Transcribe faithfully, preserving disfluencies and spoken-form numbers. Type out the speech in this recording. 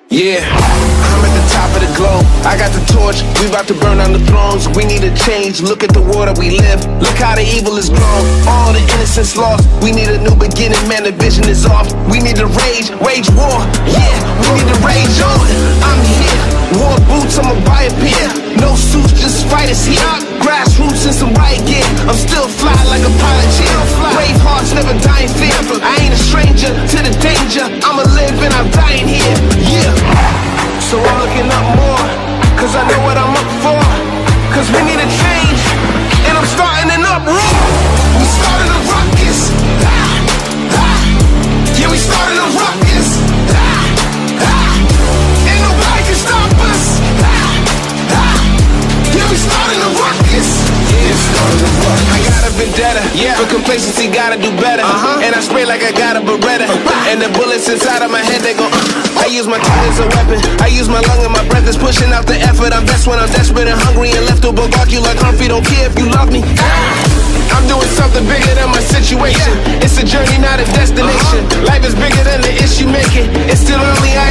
Yeah, I'm at the top of the globe. I got the torch, we about to burn down the thrones. We need a change, look at the world that we live. Look how the evil is grown, all the innocence lost. We need a new beginning, man, the vision is off. We need to rage, wage war, yeah, we need to rage on. I'm here, war boots, I'ma buy a pair. No suits, just fighters here. Grassroots and some riot gear. I'm still fly like a pilot jet. Brave hearts never die in fear. I ain't a stranger to the danger. I'ma live and I'm dying here, yeah. So I'm looking up more, cause I know what I'm up for. Cause we need a change, and I'm starting an uproar. We started a ruckus, ah, ah. Yeah, we started a ruckus, ah, ah. Ain't nobody can stop us, ah, ah. Yeah, we started a ruckus, yeah, started a ruckus. I got a vendetta, yeah. For complacency, gotta do better, uh-huh. And I spray like I got a Beretta, uh-huh. And the bullets inside of my head, they go uh. I use my tongue as a weapon, I use my lung and my breath is pushing out the effort. I'm best when I'm desperate and hungry and left to bogart you like Humphrey. Don't care if you love me, I'm doing something bigger than my situation. It's a journey, not a destination. Life is bigger than the issue making. It's still early, I